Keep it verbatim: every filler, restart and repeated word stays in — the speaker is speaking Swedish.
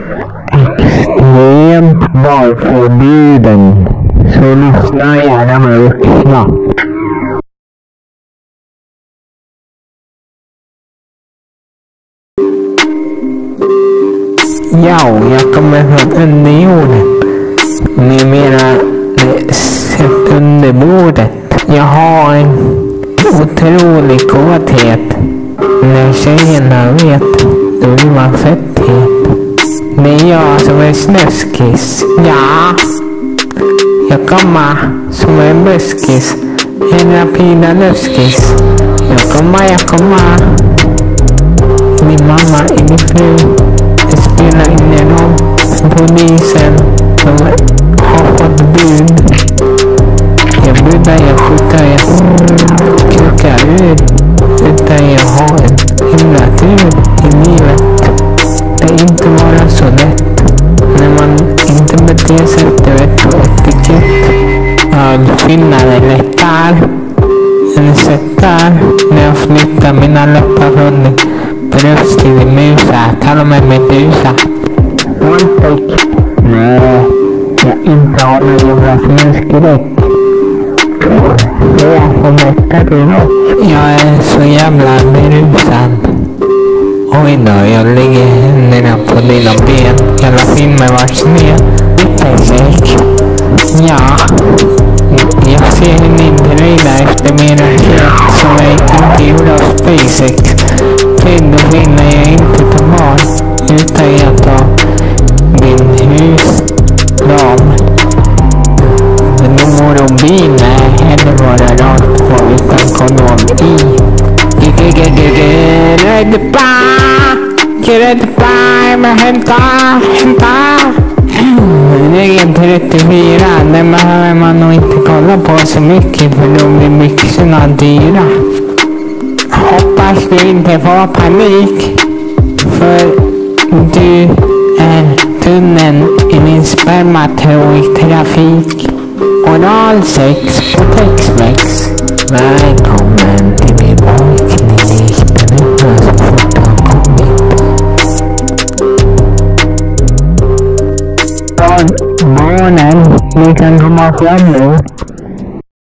Extremt valförbjuden, så lyssna gärna med vuxna. Ja, jag kommer från underjorden. Med mera sätt under bordet. Jag har en otrolig kåthet. När tjejerna vet, då blir man fett het. Det är jag som är snuskis. Ja. Jag kommer som en buskis. En rapida luskis. Jag kommer, jag kommer. Min mamma är min fru. Det spelar ingen roll. Polisen, de har fått bud. Jag budar, jag skjuter, jag kukar ut. Utan jag har en himla tur i livet. Det är inte bara så lätt. När man inte beter sig rätt på etikett. Ölfinnare lättar. En sättar. När jag flyttar mina läppar från din bröst till din musa. Kallar mig Medusa. One take. Nej, jag inte har någon jävla snuskrätt. Det är som mättar till något. Jag är så jävla berusad. Oj då, jag lägger händerna på dina ben. Jävla filmer var sned. Perfekt. Ja. Jag ser en intreda efter mina kök som jag inte gjorde av SpaceX. Då finner jag inte ta barn. Utan jag tar min husram. Men då mår hon bin. Nej, eller var det rakt på utan kondom i. Rädd pa, rädd pa, men hämta, hämta. Regeln trettiofyra, den behöver man nog inte kolla på så mycket för då blir byxorna dyra. Hoppas du inte får panik, för du är tunneln i min spermatrafik. Oralsex på Tex-Mex. Välkommen till min barnklinik. Den öppnar så fort jag har kommit. Barnen, ni kan komma fram nu.